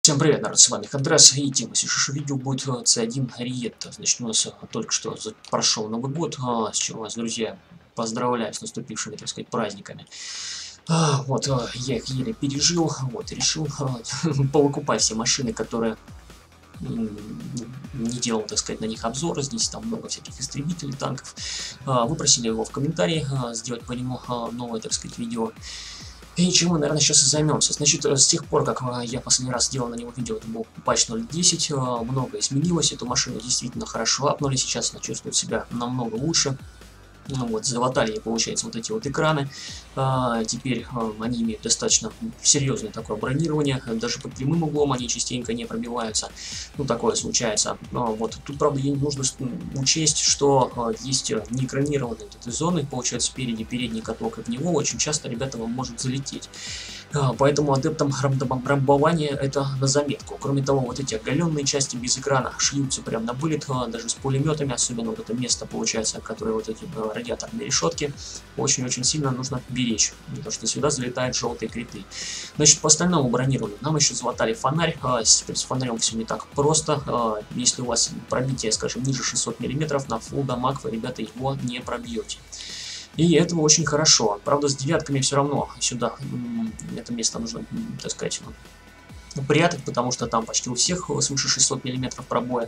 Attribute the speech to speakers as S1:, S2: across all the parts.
S1: Всем привет, народ, с вами Хандрес, и тема сегодняшнего видео будет C1 Риетта. Значит, у нас только что прошел Новый год, с чем вас, друзья, поздравляю с наступившими, так сказать, праздниками. Я их еле пережил, и решил повыкупать все машины, которые не делал, так сказать, на них обзоры. Здесь там много всяких истребителей, танков. Вы просили его в комментарии сделать по нему новое, так сказать, видео. И чем мы, наверное, сейчас и займемся. Значит, с тех пор, как я последний раз сделал на него видео, это был патч 0.10, много изменилось, эту машину действительно хорошо апнули, сейчас она чувствует себя намного лучше. Залатали ей, получается, вот эти вот экраны. Теперь они имеют достаточно серьезное такое бронирование, даже под прямым углом они частенько не пробиваются. Ну, такое случается. Тут, правда, нужно учесть, что есть неэкранированные вот эти зоны, получается, спереди передний каток, и в него очень часто, ребята, вам может залететь. Поэтому адептам рамбования это на заметку. Кроме того, вот эти оголенные части без экрана шьются прям на вылет, даже с пулеметами, особенно вот это место, получается, которое вот эти радиаторные решетки, очень-очень сильно нужно беречь, потому что сюда залетают желтые криты. Значит, по остальному бронированию нам еще залатали фонарь. Теперь с фонарем все не так просто. Если у вас пробитие, скажем, ниже 600 мм, на full дамаг вы, ребята, его не пробьете. И этого очень хорошо. Правда, с девятками все равно сюда это место нужно, так сказать, прятать, потому что там почти у всех свыше 600 мм пробоя.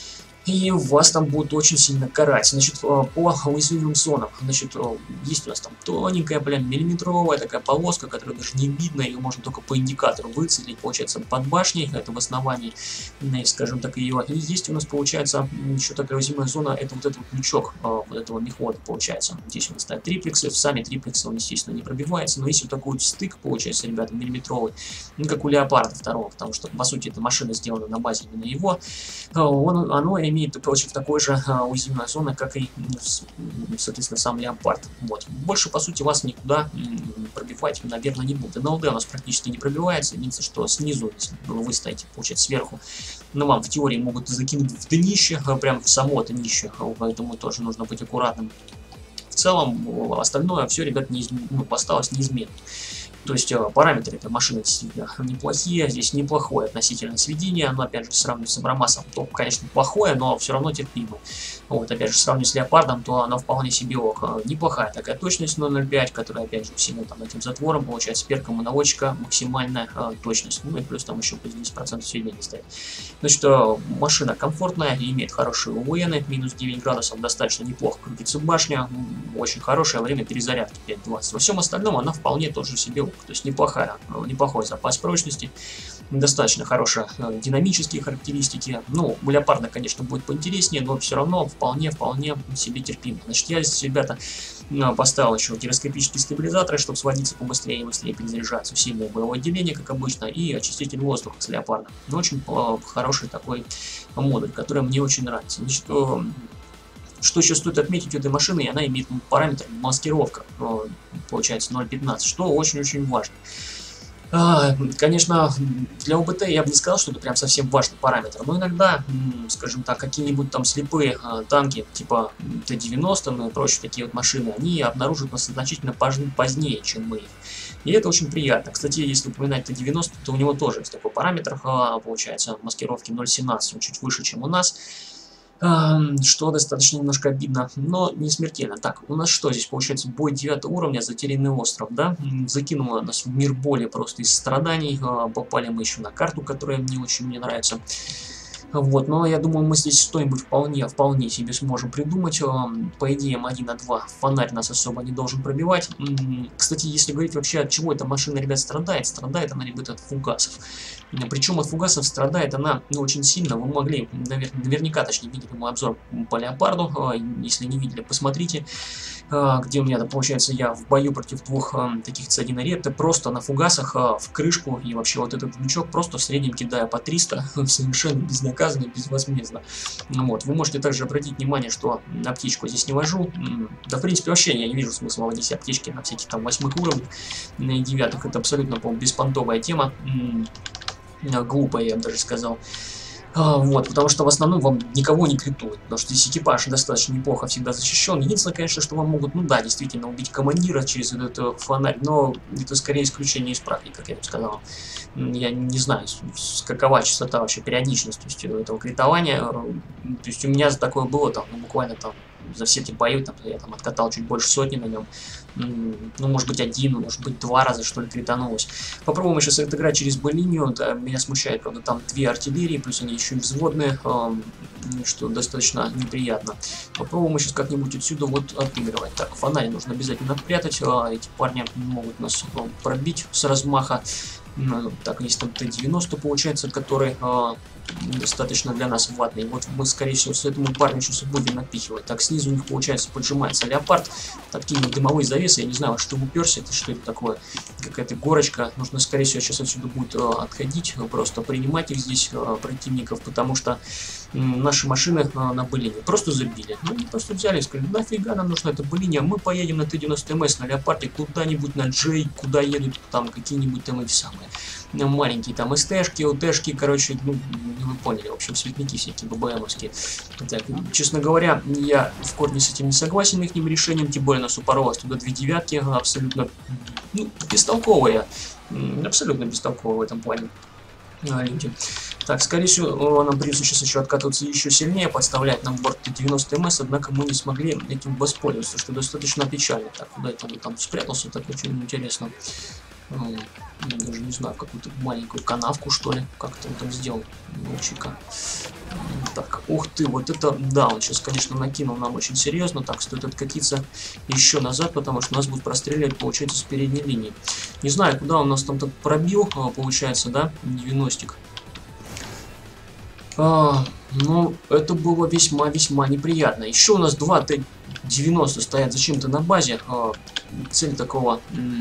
S1: И вас там будут очень сильно карать. Значит, по уязвимым зонам, значит, есть у нас там тоненькая, прям миллиметровая такая полоска, которую даже не видно, ее можно только по индикатору выцелить, получается, под башней, это в основании, скажем так, ее. И есть у нас, получается, еще такая уязвимая зона, это вот этот вот лючок вот этого мехвода, получается. Здесь у нас стоят триплексы, сами триплексы, он, естественно, не пробивается, но есть вот такой вот стык, получается, ребята, миллиметровый, как у Леопарда второго, потому что, по сути, эта машина сделана на базе именно его. Оно имеет, получается, такой же уязвимая зона, как и, соответственно, сам Леопард. Больше, по сути, вас никуда пробивать, наверное, не будет. НЛД у нас практически не пробивается. Единственное, что снизу, если вы стоите, получается, сверху, вам в теории могут закинуть в днище, прям в само днище, поэтому тоже нужно быть аккуратным. В целом, остальное все, ребят, осталось неизменно. То есть параметры этой машины действительно неплохие, здесь неплохое относительно сведения, но опять же сравнивать с Абрамасом, то, конечно, плохое, но все равно терпимо. Опять же, сравнивать с Леопардом, то она вполне себе неплохая такая точность 0.05, которая, опять же, всем этим затвором, получается, перком и наводчика максимальная точность, и плюс там еще плюс 10% сведения стоит. Значит, машина комфортная, имеет хорошие УВН, минус 9 градусов, достаточно неплохо крутится башня, очень хорошее время перезарядки 5.20. Во всем остальном она вполне тоже себе, то есть неплохой запас прочности, достаточно хорошие динамические характеристики. У Леопарда, конечно, будет поинтереснее, но все равно вполне себе терпимо. Значит, я здесь, ребята, поставил еще гироскопические стабилизаторы, чтобы сводиться побыстрее и быстрее перезаряжаться. Усиленное боевое отделение, как обычно, и очиститель воздуха с Леопардом. Очень хороший такой модуль, который мне очень нравится. Значит, что еще стоит отметить у этой машины, она имеет параметр маскировка, получается 0.15, что очень-очень важно. Конечно, для ОБТ я бы не сказал, что это прям совсем важный параметр, но иногда, скажем так, какие-нибудь там слепые танки типа Т-90 и прочие такие вот машины, они обнаружат нас значительно позднее, чем мы их. И это очень приятно. Кстати, если упоминать Т-90, то у него тоже есть такой параметр, получается, маскировки 0.17, он чуть выше, чем у нас. Что достаточно немножко обидно, но не смертельно. Так, у нас что здесь получается? Бой 9 уровня, затерянный остров, да? Закинуло нас в мир боли просто из страданий. Попали мы еще на карту, которая мне очень нравится. Но я думаю, мы здесь что-нибудь вполне себе сможем придумать. По идее, М1 на 2 фонарь нас особо не должен пробивать. Кстати, если говорить вообще, от чего эта машина, ребят, страдает она, ребят, от фугасов. Причем от фугасов страдает она очень сильно. Вы могли, наверняка, точнее, видели мой обзор по Леопарду. Если не видели, посмотрите. Где у меня, получается, я в бою против двух таких C1 Риетта просто на фугасах в крышку и вообще вот этот лючок просто в среднем кидаю по 300, совершенно безнаказанно, безвозмездно. Вы можете также обратить внимание, что аптечку здесь не вожу. Да, в принципе, вообще я не вижу смысла вводить аптечки на всяких там 8 уровнях, на 9. Это абсолютно, по-моему, беспонтовая тема. Глупая, я бы даже сказал. Вот, потому что в основном вам никого не критуют, потому что здесь экипаж достаточно неплохо всегда защищен. Единственное, конечно, что вам могут, ну да, действительно, убить командира через этот фонарь, но это скорее исключение из практики, как я бы сказал. Я не знаю, какова частота вообще, периодичность, то есть, этого критования. То есть у меня такое было там, ну, буквально там за все эти бои, там, я там откатал чуть больше сотни на нем. Ну, может быть, один, может быть, 2 раза, что ли, кританулось. Попробуем сейчас отыграть через Б-линию. Да, меня смущает, правда, там 2 артиллерии, плюс они еще и взводные, что достаточно неприятно. Попробуем сейчас как-нибудь отсюда вот отыгрывать. Так, фонарь нужно обязательно прятать. Эти парни могут нас пробить с размаха. Так, есть там Т-90, получается, который достаточно для нас ватный. Вот мы, скорее всего, с этому парню сейчас будем напихивать. Так, снизу у них, получается, поджимается леопард. Откинем дымовые завесы. Я не знаю, что уперся, это что это такое. Какая-то горочка. Нужно, скорее всего, сейчас отсюда будет отходить. Просто принимать их здесь, противников, потому что наши машины на Б-линии просто забили. Ну, они просто взяли и сказали, нафига нам нужна эта Б-линия, мы поедем на Т-90МС, на Леопарде, куда-нибудь на Джей, куда едут там какие-нибудь там эти самые маленькие там СТшки, УТшки, короче, ну, вы поняли, в общем, светляки всякие ББМовские. Так, честно говоря, я в корне с этим не согласен, их решением, тем более нас упоролось туда 2 девятки, абсолютно, ну, бестолковые, абсолютно бестолковые в этом плане люди. Так, скорее всего, нам придется сейчас еще откатываться еще сильнее, подставлять нам борт 90 МС, однако мы не смогли этим воспользоваться, что достаточно печально. Так, куда это он там спрятался, так очень интересно. Я даже не знаю, какую-то маленькую канавку, что ли, как-то он там сделал. Ну-ка. Так, ух ты, вот это, да, он сейчас, конечно, накинул нам очень серьезно. Так, стоит откатиться еще назад, потому что нас будут простреливать, получается, с передней линии. Не знаю, куда он нас там так пробил, получается, да, 90-ик. Ну, это было весьма-весьма неприятно. Еще у нас 2 Т-90 стоят зачем-то на базе. Цель такого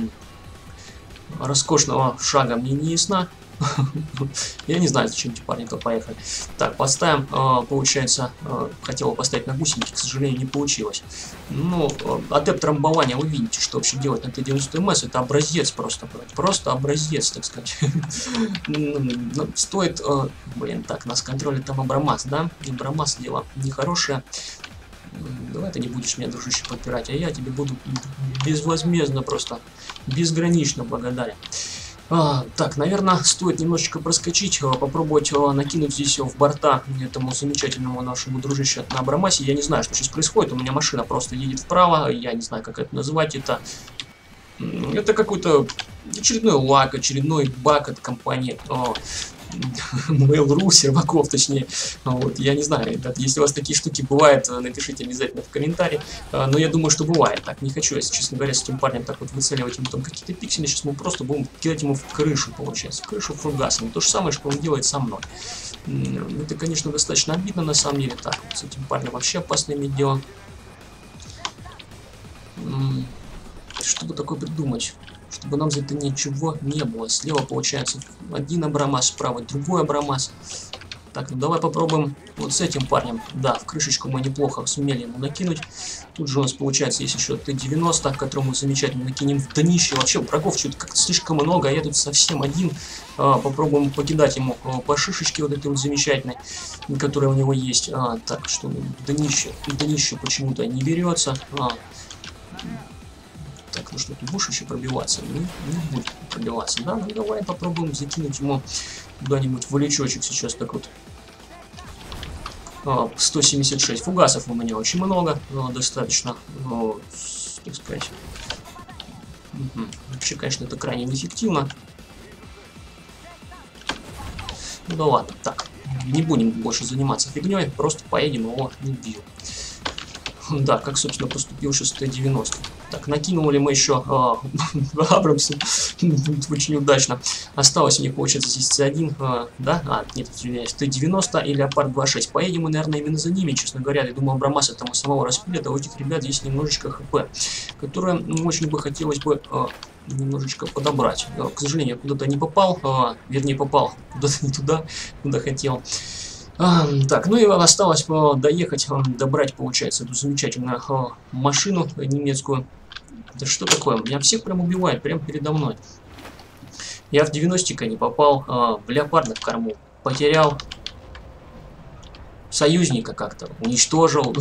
S1: роскошного шага мне не ясна. Я не знаю, зачем эти парни-то поехали. Так, поставим, получается, хотел поставить на гусеники, к сожалению, не получилось. Ну, адепт трамбования, вы видите, что вообще делать на Т-90МС, это образец просто образец, так сказать. Стоит, блин, так, нас контролит там Абрамас, да? Абрамас дело нехорошее. Давай ты не будешь меня, дружище, подпирать, а я тебе буду безвозмездно просто, безгранично благодарен. Так, наверное, стоит немножечко проскочить, попробовать накинуть здесь в борта этому замечательному нашему дружище на Абрамасе. Я не знаю, что сейчас происходит, у меня машина просто едет вправо, я не знаю, как это называть, это какой-то очередной лак, очередной баг от компании Mail.ru, серваков, точнее. Вот, я не знаю, ребят, если у вас такие штуки бывают, напишите обязательно в комментарии. Но я думаю, что бывает. Так, не хочу, если честно говоря, с этим парнем так вот выцеливать ему там какие-то пиксели. Сейчас мы просто будем кидать ему в крышу, получается. В крышу фугасами. То же самое, что он делает со мной. Это, конечно, достаточно обидно, на самом деле. Так, вот с этим парнем вообще опасно иметь дело. Чтобы такое придумать, чтобы нам за это ничего не было. Слева получается один Абрамас, справа другой Абрамас. Так, ну давай попробуем вот с этим парнем. Да, в крышечку мы неплохо сумели ему накинуть. Тут же у нас получается есть еще Т-90, которому мы замечательно накинем в днище. Вообще врагов что-то как-то слишком много, а я тут совсем один. Попробуем покидать ему по шишечке вот этой вот замечательной, которая у него есть. Так, что днище почему-то не берется. Так, ну что, ты будешь еще пробиваться? Не будет пробиваться, да? Ну давай попробуем закинуть ему куда-нибудь в лючочек сейчас так вот. 176 фугасов у меня очень много, достаточно, так сказать. Вообще, конечно, это крайне неэффективно. Ну да ладно, так, не будем больше заниматься фигней, просто поедем его не бью. Да, как, собственно, поступил сейчас Т-90. Так, накинули мы еще Абрамса очень удачно. Осталось у них, получается, здесь С1, да? Нет, извиняюсь, Т-90 и Леопард 2.6. Поедем мы, наверное, именно за ними, честно говоря. Я думаю, Абрамаса там у самого распилят, а у этих ребят есть немножечко ХП, которое очень бы хотелось бы немножечко подобрать. К сожалению, я куда-то не попал, вернее, попал куда-то не туда, куда хотел. Так, ну и осталось доехать, добрать, получается, эту замечательную машину немецкую. Это что такое? Меня всех прям убивает, прям передо мной. Я в 90-ка не попал, в Леопарда в корму потерял. союзника как-то уничтожил.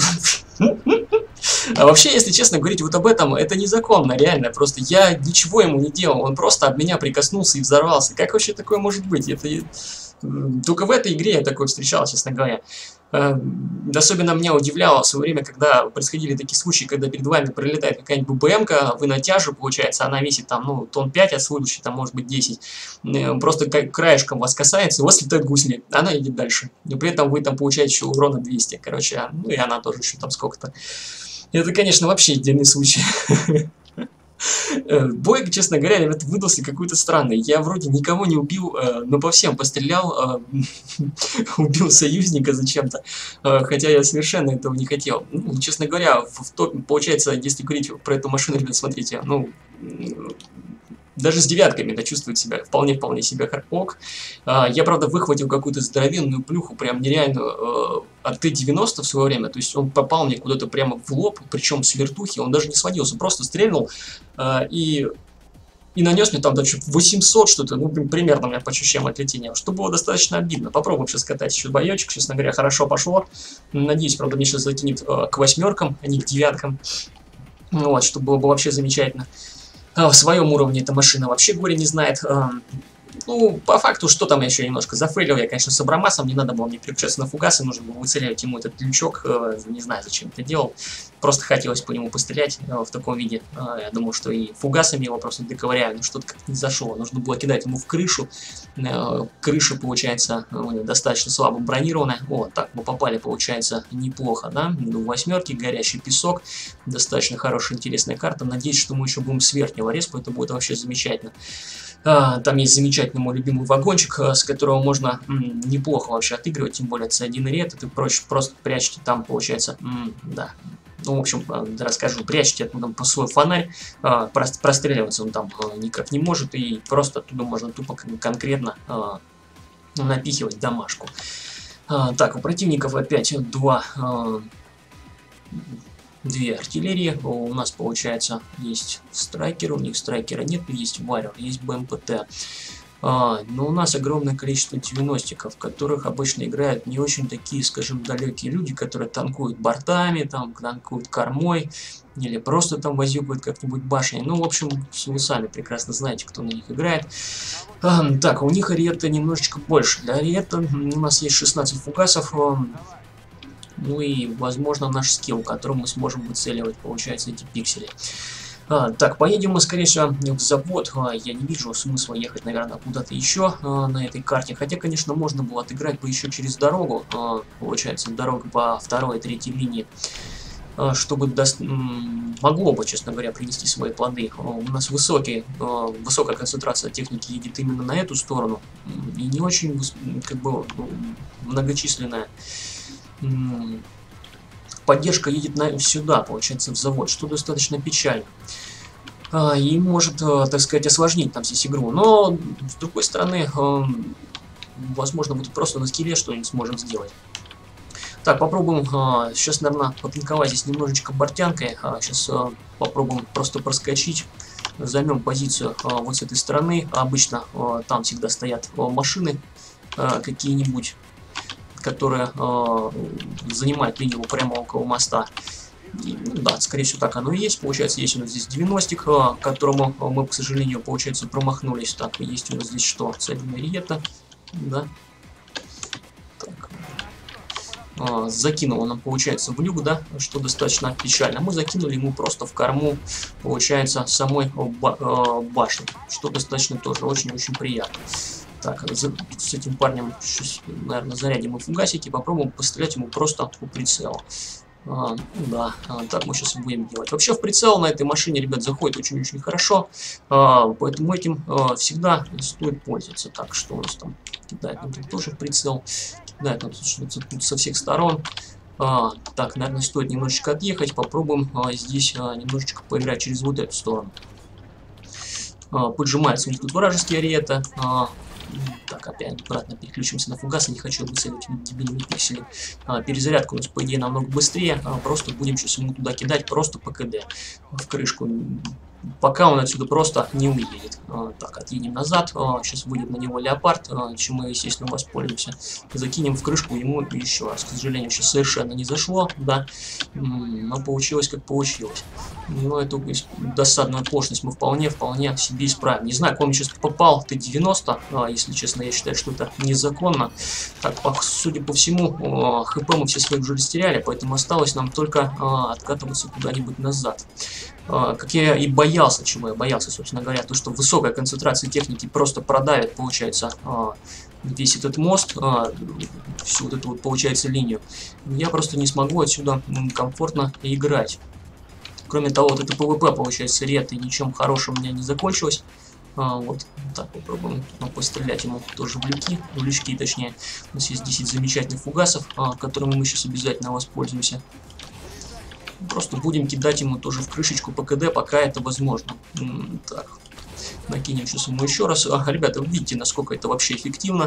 S1: А вообще, если честно говорить вот об этом, это незаконно, реально. Просто я ничего ему не делал, он просто об меня прикоснулся и взорвался. Как вообще такое может быть? Это только в этой игре я такое встречал, честно говоря. Особенно меня удивляло в свое время, когда происходили такие случаи, когда перед вами пролетает какая-нибудь ББМ-ка, вы на тяжу, получается, она весит там, ну, тонн 5, а следующий там может быть 10. Просто как краешком вас касается, у вас летает гусли, она идет дальше. И при этом вы там получаете еще урона 200, короче, ну и она тоже еще там сколько-то. Это, конечно, вообще отдельный случай. Бой, честно говоря, ребята, выдался какой-то странный. Я вроде никого не убил, но по всем пострелял, убил союзника зачем-то, хотя я совершенно этого не хотел. Ну, честно говоря, в топе, получается, если говорить про эту машину, ребят, смотрите, ну, даже с девятками это чувствует себя вполне себе ок. Я, правда, выхватил какую-то здоровенную плюху, прям нереальную, от Т-90 в свое время. То есть он попал мне куда-то прямо в лоб, причем с вертухи, он даже не сводился, просто стрельнул и нанес мне там даже 800 что-то, ну, примерно у меня по ощущениям от летения, что было достаточно обидно. Попробуем сейчас катать еще боечек, честно говоря, хорошо пошло. Надеюсь, правда, мне сейчас закинет к 8-кам, а не к 9-кам. Вот, что было бы вообще замечательно. В своем уровне эта машина вообще горе не знает. Ну, по факту, что там я еще немножко зафейлил, я, конечно, с Абрамасом, не надо было мне переключаться на фугасы, нужно было выцеливать ему этот лючок, не знаю, зачем это делал, просто хотелось по нему пострелять в таком виде, я думал, что и фугасами его просто доковыряю, но что-то как-то не зашло, нужно было кидать ему в крышу, крыша, получается, достаточно слабо бронированная, вот, так мы попали, получается, неплохо, да, в 8-ки, горящий песок, достаточно хорошая, интересная карта, надеюсь, что мы еще будем с верхнего респа, это будет вообще замечательно. Там есть замечательный мой любимый вагончик, с которого можно неплохо вообще отыгрывать, тем более C1 и ред, и проще просто прячете там, получается, да. Ну, в общем, расскажу, прячете оттуда свой фонарь, простреливаться он там никак не может, и просто оттуда можно тупо конкретно напихивать домашку. Так, у противников опять две артиллерии. У нас, получается, есть страйкер, у них страйкера нет, есть варриор, есть БМПТ. Но у нас огромное количество 90-ков, в которых обычно играют не очень такие, скажем, далекие люди, которые танкуют бортами, там, танкуют кормой, или просто там возюкают как-нибудь башней. Ну, в общем, вы сами прекрасно знаете, кто на них играет. Так, у них ариета немножечко больше. Для ариета у нас есть 16 фугасов. Ну и, возможно, наш скилл, которым мы сможем выцеливать, получается, эти пиксели. Так, поедем мы, скорее всего, в завод. Я не вижу смысла ехать, наверное, куда-то еще на этой карте. Хотя, конечно, можно было отыграть бы еще через дорогу. Получается, дорога по 2-й и 3-й линии. Чтобы могло бы, честно говоря, принести свои плоды. У нас высокая концентрация техники едет именно на эту сторону. И не очень, как бы, многочисленная. Поддержка едет сюда, получается, в завод, что достаточно печально. И может, так сказать, осложнить там здесь игру. Но, с другой стороны, возможно, мы тут просто на скилле что-нибудь сможем сделать. Так, попробуем сейчас, наверное, потанковать здесь немножечко бортянкой. Сейчас попробуем просто проскочить. Займем позицию вот с этой стороны. Обычно там всегда стоят машины какие-нибудь, которые занимают линию прямо около моста. И, ну, да, скорее всего, так оно и есть. Получается, есть у нас здесь 90-ик, которому мы, к сожалению, получается, промахнулись. Так, есть у нас здесь что? C1 ариета. Да. Так. Закинул он нам, получается, в люк, да, что достаточно печально. Мы закинули ему просто в корму, получается, самой башни, что достаточно тоже очень-очень приятно. Так, с этим парнем, наверное, зарядим и фугасики, попробуем пострелять ему просто по прицелу. Да, так мы сейчас и будем делать. Вообще в прицел на этой машине, ребят, заходит очень-очень хорошо, поэтому этим всегда стоит пользоваться. Так, что у нас там кидает нам тут тоже в прицел, кидает нам тут со всех сторон. Так, наверное, стоит немножечко отъехать, попробуем здесь немножечко поиграть через вот эту сторону. Поджимается у них тут вражеские ариета. Так, опять обратно переключимся на фугасы, не хочу выцеливать дебильные пиксели. Перезарядка у нас, по идее, намного быстрее. Просто будем сейчас ему туда кидать, просто по КД в крышку. пока он отсюда просто не уедет. Так, отъедем назад. Сейчас выйдет на него леопард, чем мы, естественно, воспользуемся. Закинем в крышку ему еще раз. К сожалению, сейчас совершенно не зашло, да. Но получилось, как получилось. Но эту досадную оплошность мы вполне себе исправим. Не знаю, как он сейчас попал Т-90. Если честно, я считаю, что это незаконно. Так, судя по всему, ХП мы все свои уже растеряли, поэтому осталось нам только откатываться куда-нибудь назад. Как я и боялся, чего я боялся, собственно говоря, то, что высокая концентрация техники просто продавит, получается, весь этот мост, всю вот эту вот, получается, линию. Я просто не смогу отсюда комфортно играть. Кроме того, вот это ПВП, получается, ред, и ничем хорошим у меня не закончилось. Вот так попробуем пострелять ему тоже в лючки, точнее. У нас есть 10 замечательных фугасов, которыми мы сейчас обязательно воспользуемся. Просто будем кидать ему тоже в крышечку ПКД, пока это возможно. Так, накинем сейчас ему еще раз. Ребята, вы видите, насколько это вообще эффективно.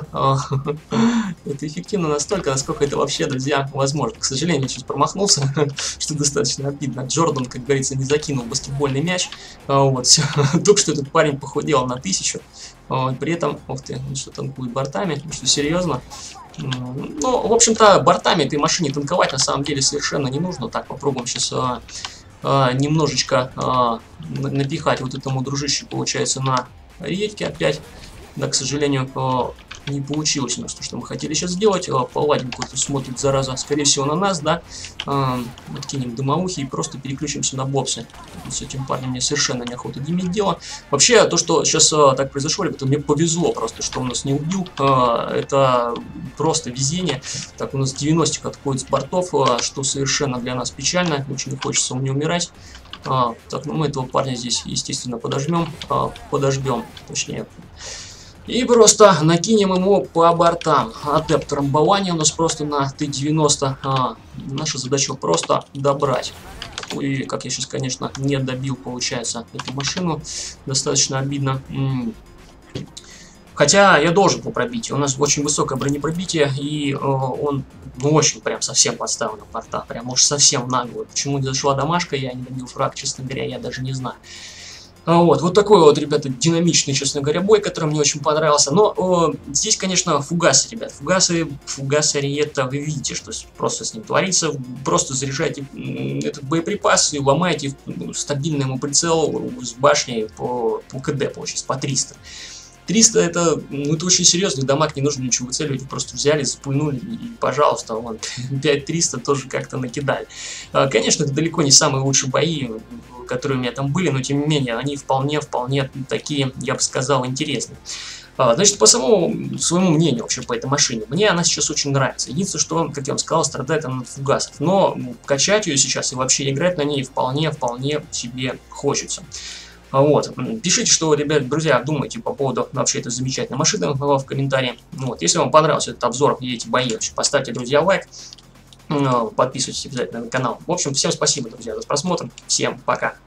S1: Это эффективно настолько, насколько это вообще, друзья, возможно. К сожалению, я сейчас промахнулся, что достаточно обидно. Джордан, как говорится, не закинул баскетбольный мяч. Вот, только что этот парень похудел на 1000. При этом, ух ты, что танкует бортами, что серьезно. Ну, в общем-то, бортами этой машине танковать на самом деле совершенно не нужно. Так, попробуем сейчас немножечко напихать вот этому дружище, получается, на редьке опять. Да, к сожалению, не получилось у нас то, что мы хотели сейчас сделать. Паладин какой-то смотрит, зараза, скорее всего, на нас, да. Откинем дымоухи и просто переключимся на бобсы. С этим парнем мне совершенно неохота иметь дело. Вообще, то, что сейчас так произошло, ребята, мне повезло просто, что он нас не убил. Это просто везение. Так, у нас 90 отходит с бортов, что совершенно для нас печально. Очень не хочется мне умирать. Так, ну мы этого парня здесь, естественно, подожмем, точнее. И просто накинем ему по бортам. Адепт рамбования у нас просто на Т-90. Наша задача просто добрать. И, как я сейчас, конечно, не добил, получается, эту машину. Достаточно обидно. Хотя я должен его пробить. У нас очень высокое бронепробитие, и он, ну, очень прям совсем подставил на порта. Прям уж совсем нагло. Почему не зашла домашка, я не добил фраг, честно говоря, я даже не знаю. Вот такой вот, ребята, динамичный, честно говоря, бой, который мне очень понравился. Но здесь, конечно, фугасы, ребят. Фугасы Ариетта, вы видите, что просто с ним творится. Просто заряжайте этот боеприпас и ломаете стабильный ему прицел с башней по КД, получается, по 300. 300 это очень серьезный дамаг, не нужно ничего выцеливать, просто взяли, запульнули и, пожалуйста, вон, 5300 тоже как-то накидали. Конечно, это далеко не самые лучшие бои, которые у меня там были, но тем не менее, они вполне такие, я бы сказал, интересные. Значит, по своему мнению вообще по этой машине, мне она сейчас очень нравится. Единственное, что, как я вам сказал, страдает она от фугасов. Но качать ее сейчас и вообще играть на ней вполне себе хочется. Вот. Пишите, что, ребят, друзья, думаете по поводу вообще этой замечательной машины в комментарии. Вот. Если вам понравился этот обзор и эти бои, поставьте, друзья, лайк. Подписывайтесь обязательно на канал. В общем, всем спасибо, друзья, за просмотр. Всем пока.